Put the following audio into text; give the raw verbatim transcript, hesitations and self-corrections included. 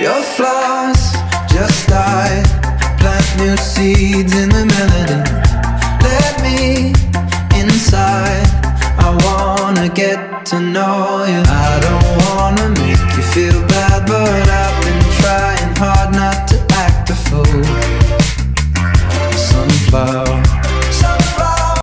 Your flaws just died. Plant new seeds in the melody. Let me inside. I wanna get to know you. I don't wanna make you feel bad.